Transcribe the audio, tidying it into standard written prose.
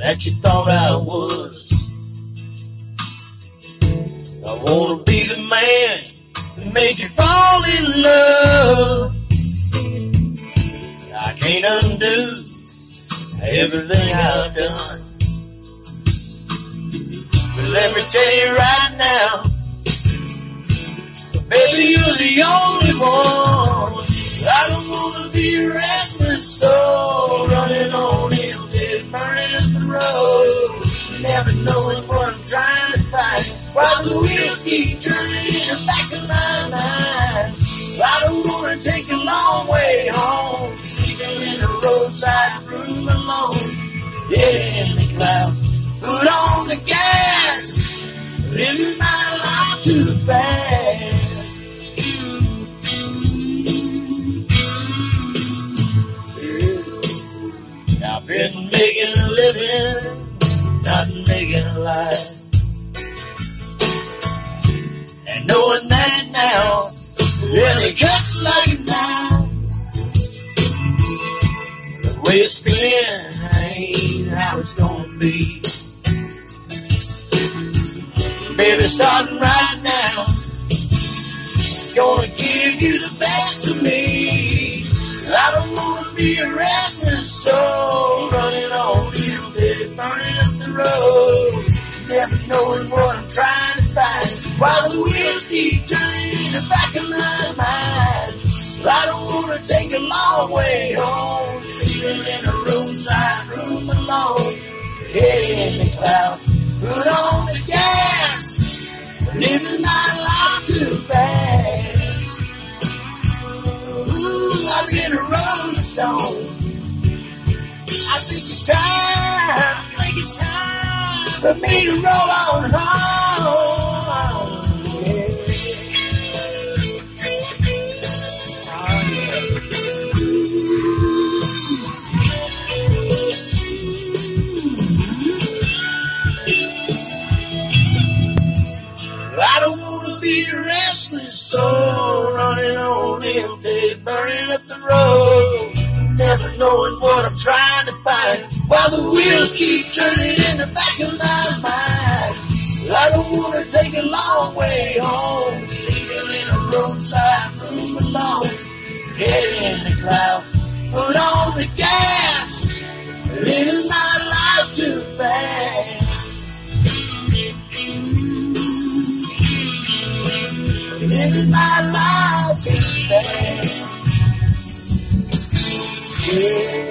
that you thought I was. I wanna be the man that made you fall in love. I can't undo everything I've done. But let me tell you right now, baby, you're the only one. I don't wanna be a restless soul running on empty, burning up the road, never knowing what I'm trying to find, while the wheels keep turning in the back of my mind. I don't wanna take a long way home, sleeping in a roadside room alone. Yeah, in the clouds, put on the gas, living my life too fast. I've been making a living, not making a life. And knowing that now really cuts like a knife. The way it's been ain't how it's gonna be. Baby, starting right now, gonna give you the best of me. I don't wanna be a restless soul running on empty, burning up the road, never knowing what I'm trying to find, while the wheels keep turning in the back of my mind. I don't wanna take a long way home, sleeping in a roadside room alone. Head in the clouds, put on the gas, living my life too fast. Ooh, I've been a rolling stone. I think it's time for me to roll on home. I don't wanna be a restless soul running on empty, burning up the road, never knowing what I'm trying to find, while the wheels keep turning in the back of my mind. I don't wanna take a long way home, sleeping in a roadside room alone. Head in the clouds, put on the gas, living my life too fast. Living my life too fast. Yeah.